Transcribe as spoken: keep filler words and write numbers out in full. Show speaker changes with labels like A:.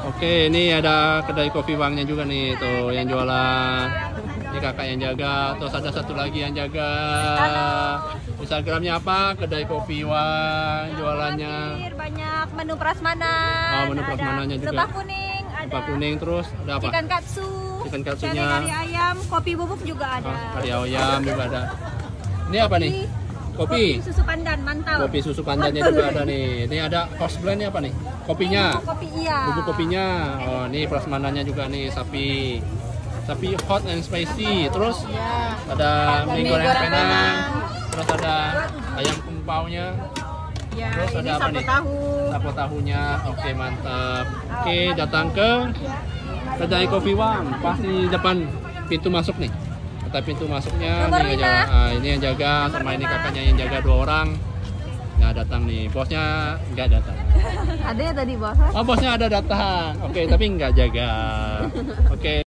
A: Oke, ini ada kedai kopi Wangnya juga nih, tuh yang jualan. Ini kakak yang jaga, terus ada satu lagi yang jaga. Instagramnya apa? Kedai kopi Wang, jualannya.
B: Banyak menu prasmanan.
A: Oh, menu prasmanannya juga.
B: Lebah kuning, ada.
A: Lebah kuning terus ada apa?
B: Ikan katsu.
A: Ikan katsunya.
B: Kari ayam, kopi bubuk juga ada.
A: Oh, kari ayam juga ada. Ini apa nih? Kopi.
B: Kopi susu pandan, mantap.
A: Kopi susu pandannya juga ada nih. Ini ada house blendnya apa nih? Kopinya.
B: Bubuk kopi iya.
A: Bubuk kopinya. Oh, ini prasmanannya juga nih sapi. Sapi hot and spicy. Terus
B: Ya.
A: ada mie
B: Mie
A: goreng
B: goreng
A: penang.
B: penang.
A: Terus ada ayam kumpaunya.
B: Ya,
A: Terus
B: ini
A: ada apa
B: sapo
A: nih?
B: tahu.
A: Sapo tahunya. Oke, mantap. Oke, datang ke kedai kopi Wang. Pas di depan pintu masuk nih. Kata pintu masuknya
B: Nomor
A: nih yang
B: lima.
A: jaga. Ah, ini yang jaga
B: Nomor
A: sama ini
B: lima.
A: kakaknya yang jaga dua orang. Nggak datang nih. Bosnya nggak datang.
B: Ada ya tadi bos?
A: Oh, bosnya ada datang. Oke, tapi nggak jaga. Oke.